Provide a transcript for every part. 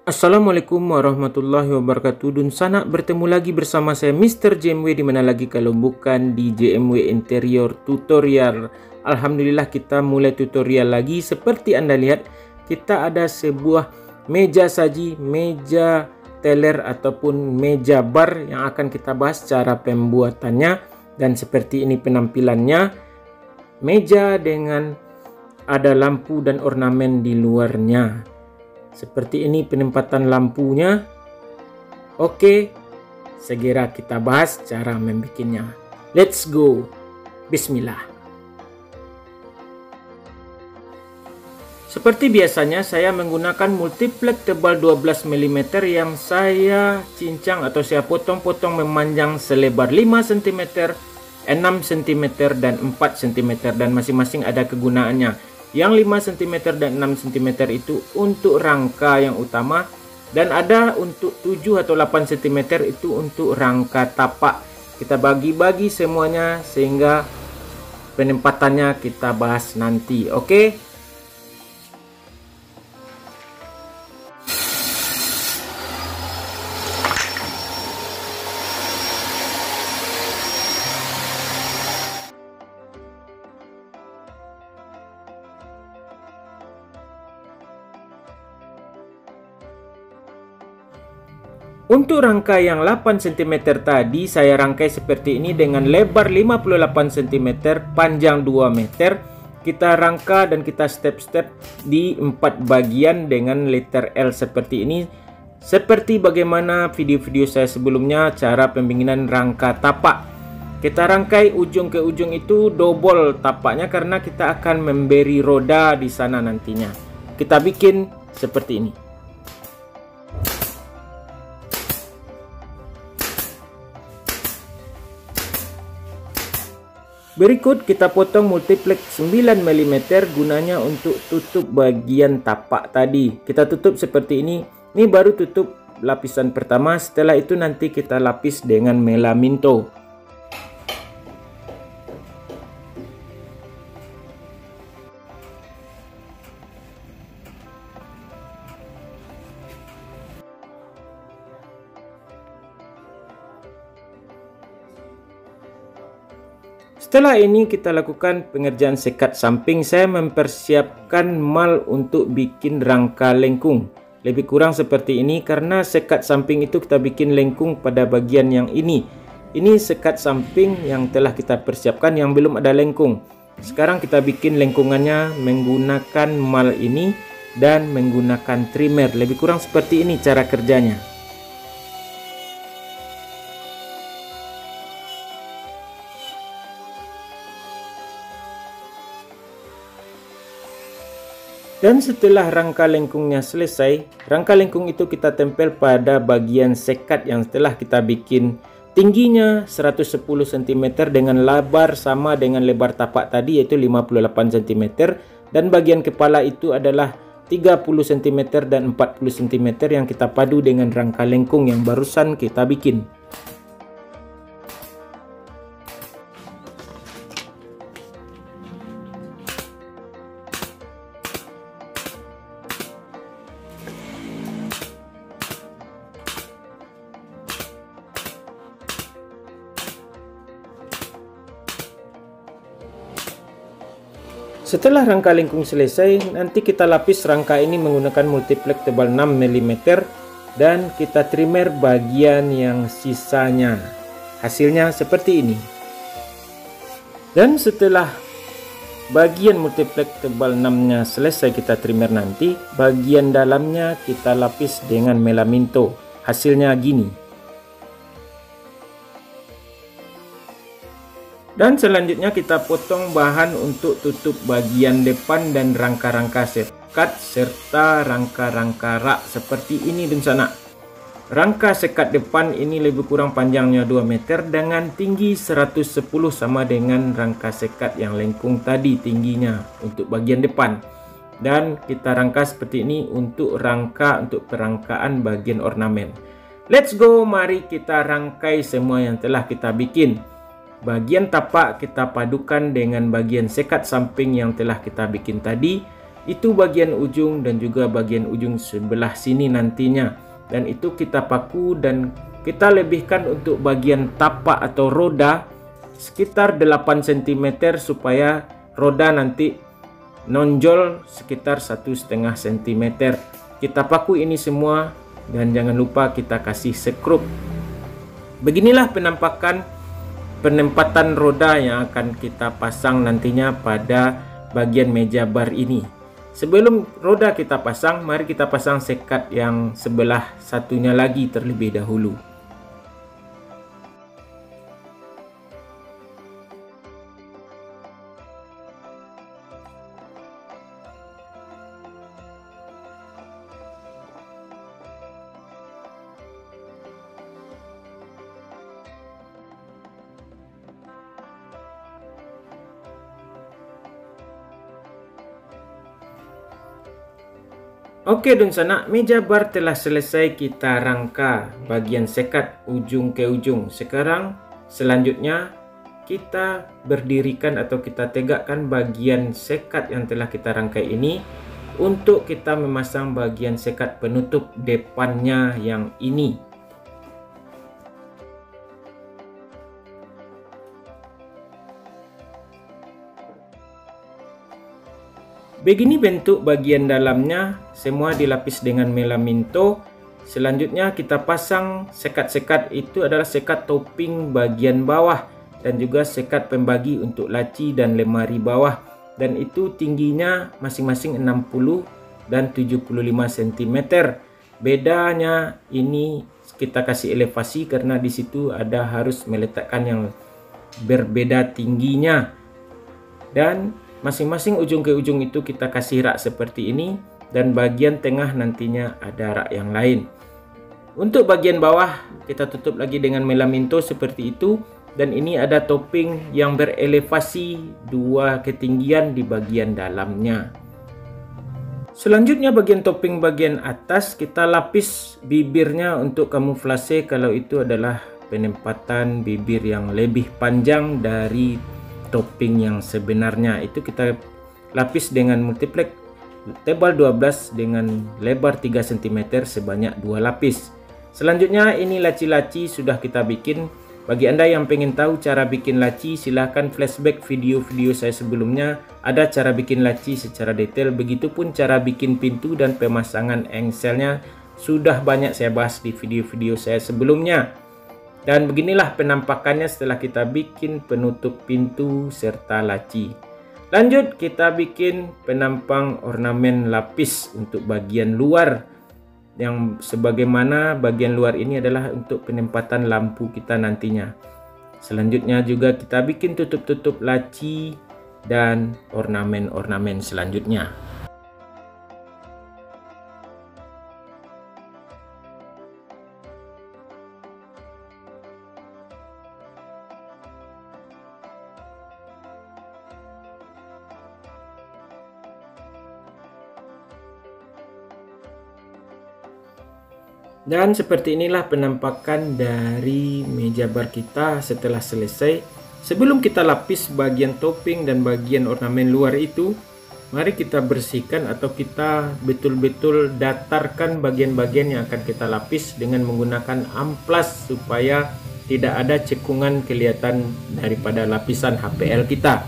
Assalamualaikum warahmatullahi wabarakatuh. Dun sana bertemu lagi bersama saya Mr. JMW, di mana lagi kalau bukan di JMW Interior Tutorial. Alhamdulillah kita mulai tutorial lagi. Seperti Anda lihat, kita ada sebuah meja saji, meja teller ataupun meja bar yang akan kita bahas cara pembuatannya. Dan seperti ini penampilannya. Meja dengan ada lampu dan ornamen di luarnya. Seperti ini penempatan lampunya. Oke, segera kita bahas cara membuatnya. Let's go. Bismillah. Seperti biasanya saya menggunakan multiplex tebal 12 mm yang saya cincang atau saya potong-potong memanjang selebar 5 cm, 6 cm dan 4 cm, dan masing-masing ada kegunaannya. Yang 5 cm dan 6 cm itu untuk rangka yang utama, dan ada untuk 7 atau 8 cm itu untuk rangka tapak. Kita bagi-bagi semuanya sehingga penempatannya kita bahas nanti. Oke? Untuk rangka yang 8 cm tadi saya rangkai seperti ini dengan lebar 58 cm, panjang 2 meter. Kita rangka dan kita step-step di 4 bagian dengan letter L seperti ini. Seperti bagaimana video-video saya sebelumnya cara pembikinan rangka tapak. Kita rangkai ujung ke ujung itu double tapaknya karena kita akan memberi roda di sana nantinya. Kita bikin seperti ini. Berikut kita potong multiplex 9 mm gunanya untuk tutup bagian tapak tadi. Kita tutup seperti ini. Ini baru tutup lapisan pertama. Setelah itu nanti kita lapis dengan melaminto. Setelah ini kita lakukan pengerjaan sekat samping. Saya mempersiapkan mal untuk bikin rangka lengkung. Lebih kurang seperti ini karena sekat samping itu kita bikin lengkung pada bagian yang ini. Ini sekat samping yang telah kita persiapkan yang belum ada lengkung. Sekarang kita bikin lengkungannya menggunakan mal ini dan menggunakan trimmer. Lebih kurang seperti ini cara kerjanya. Dan setelah rangka lengkungnya selesai, rangka lengkung itu kita tempel pada bagian sekat yang telah kita bikin. Tingginya 110 cm dengan lebar sama dengan lebar tapak tadi, yaitu 58 cm. Dan bagian kepala itu adalah 30 cm dan 40 cm yang kita padu dengan rangka lengkung yang barusan kita bikin. Setelah rangka lengkung selesai, nanti kita lapis rangka ini menggunakan multiplex tebal 6 mm dan kita trimmer bagian yang sisanya. Hasilnya seperti ini. Dan setelah bagian multiplex tebal 6-nya selesai kita trimmer nanti, bagian dalamnya kita lapis dengan melaminto. Hasilnya gini. Dan selanjutnya kita potong bahan untuk tutup bagian depan dan rangka-rangka sekat serta rangka-rangka rak seperti ini di sana. Rangka sekat depan ini lebih kurang panjangnya 2 meter dengan tinggi 110 sama dengan rangka sekat yang lengkung tadi tingginya untuk bagian depan. Dan kita rangka seperti ini untuk rangka untuk perangkaan bagian ornamen. Let's go, mari kita rangkai semua yang telah kita bikin. Bagian tapak kita padukan dengan bagian sekat samping yang telah kita bikin tadi. Itu bagian ujung dan juga bagian ujung sebelah sini nantinya. Dan itu kita paku dan kita lebihkan untuk bagian tapak atau roda sekitar 8 cm supaya roda nanti nonjol sekitar 1,5 cm. Kita paku ini semua dan jangan lupa kita kasih skrup. Beginilah penempatan roda yang akan kita pasang nantinya pada bagian meja bar ini. Sebelum roda kita pasang, mari kita pasang sekat yang sebelah satunya lagi terlebih dahulu. Oke Dun Sanak, meja bar telah selesai kita rangka bagian sekat ujung ke ujung. Sekarang selanjutnya kita berdirikan atau kita tegakkan bagian sekat yang telah kita rangkai ini untuk kita memasang bagian sekat penutup depannya yang ini. Begini bentuk bagian dalamnya, semua dilapis dengan melaminto. Selanjutnya kita pasang sekat-sekat, itu adalah sekat topping bagian bawah dan juga sekat pembagi untuk laci dan lemari bawah. Dan itu tingginya masing-masing 60 dan 75 cm. Bedanya ini kita kasih elevasi karena di situ ada harus meletakkan yang berbeda tingginya. Dan masing-masing ujung ke ujung itu kita kasih rak seperti ini dan bagian tengah nantinya ada rak yang lain. Untuk bagian bawah kita tutup lagi dengan melaminto seperti itu dan ini ada topping yang berelevasi 2 ketinggian di bagian dalamnya. Selanjutnya bagian topping bagian atas kita lapis bibirnya untuk kamuflase kalau itu adalah penempatan bibir yang lebih panjang dari topping yang sebenarnya. Itu kita lapis dengan multiplex tebal 12 dengan lebar 3 cm sebanyak 2 lapis. Selanjutnya ini laci-laci sudah kita bikin. Bagi Anda yang pengen tahu cara bikin laci, silahkan flashback video-video saya sebelumnya. Ada cara bikin laci secara detail, begitupun cara bikin pintu dan pemasangan engselnya sudah banyak saya bahas di video-video saya sebelumnya. Dan beginilah penampakannya setelah kita bikin penutup pintu serta laci. Lanjut kita bikin penampang ornamen lapis untuk bagian luar. Yang sebagaimana bagian luar ini adalah untuk penempatan lampu kita nantinya. Selanjutnya juga kita bikin tutup-tutup laci dan ornamen-ornamen selanjutnya. Dan seperti inilah penampakan dari meja bar kita setelah selesai. Sebelum kita lapis bagian topping dan bagian ornamen luar itu, mari kita bersihkan atau kita betul-betul datarkan bagian-bagian yang akan kita lapis dengan menggunakan amplas supaya tidak ada cekungan kelihatan daripada lapisan HPL kita.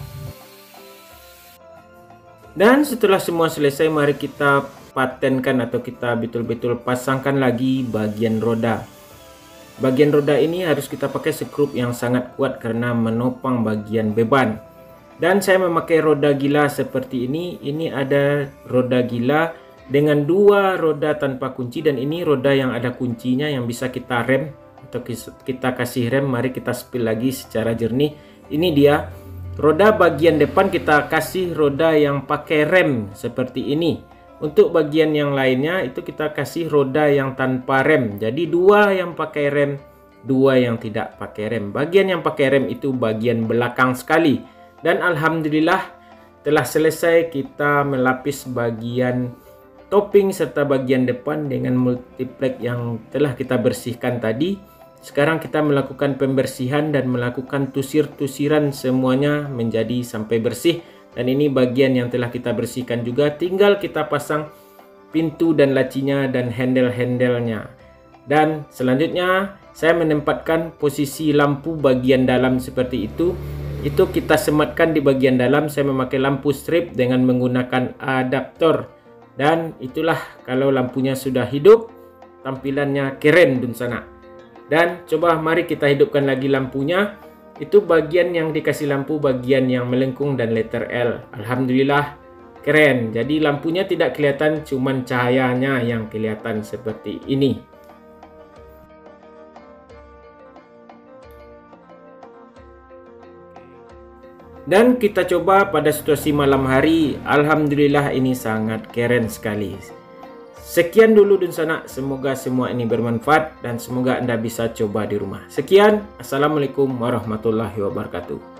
Dan setelah semua selesai, mari kita patenkan atau kita betul-betul pasangkan lagi bagian roda. Bagian roda ini harus kita pakai skrup yang sangat kuat karena menopang bagian beban. Dan saya memakai roda gila seperti ini. Ini ada roda gila dengan 2 roda tanpa kunci dan ini roda yang ada kuncinya yang bisa kita rem atau kita kasih rem. Mari kita spill lagi secara jernih. Ini dia roda bagian depan, kita kasih roda yang pakai rem seperti ini. Untuk bagian yang lainnya itu kita kasih roda yang tanpa rem. Jadi 2 yang pakai rem, 2 yang tidak pakai rem. Bagian yang pakai rem itu bagian belakang sekali. Dan alhamdulillah telah selesai kita melapis bagian topping serta bagian depan dengan multiplex yang telah kita bersihkan tadi. Sekarang kita melakukan pembersihan dan melakukan tusir-tusiran semuanya menjadi sampai bersih. Dan ini bagian yang telah kita bersihkan juga, tinggal kita pasang pintu dan lacinya dan handle-handlenya. Dan selanjutnya saya menempatkan posisi lampu bagian dalam seperti itu. Itu kita sematkan di bagian dalam. Saya memakai lampu strip dengan menggunakan adaptor. Dan itulah kalau lampunya sudah hidup, tampilannya keren dun sana. Dan coba mari kita hidupkan lagi lampunya. Itu bagian yang dikasih lampu, bagian yang melengkung dan letter L. Alhamdulillah keren. Jadi lampunya tidak kelihatan, cuman cahayanya yang kelihatan seperti ini. Dan kita coba pada situasi malam hari. Alhamdulillah ini sangat keren sekali. Sekian dulu dun sana, semoga semua ini bermanfaat dan semoga Anda bisa coba di rumah. Sekian, Assalamualaikum warahmatullahi wabarakatuh.